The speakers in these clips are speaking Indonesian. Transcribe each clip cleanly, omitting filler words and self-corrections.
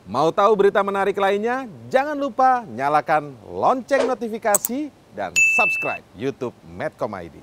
Mau tahu berita menarik lainnya? Jangan lupa nyalakan lonceng notifikasi dan subscribe YouTube Medcom ID.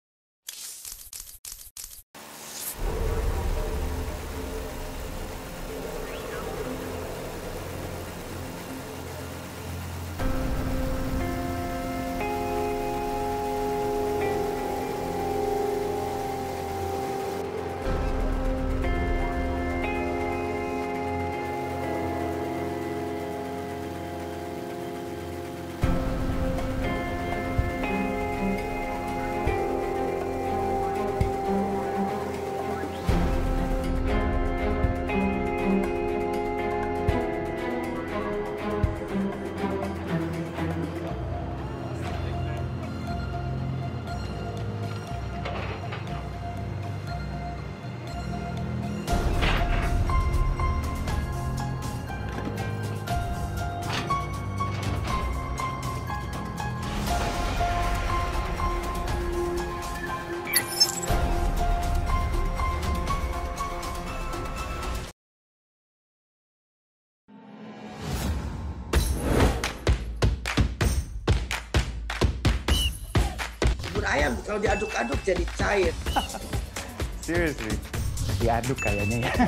Bubur ayam kalau diaduk-aduk jadi cair. Seriously, diaduk kayaknya ya.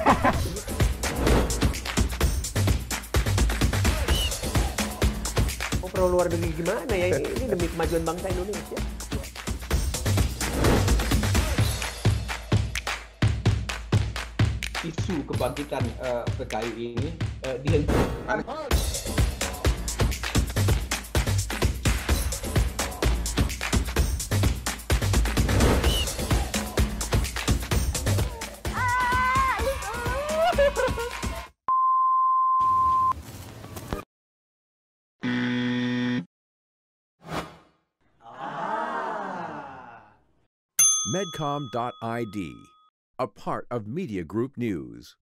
Oh, pro luar negeri gimana ya? Ini demi kemajuan bangsa Indonesia. Isu kebangkitan PKI ini dihentikan. Medcom.id, a part of Media Group News.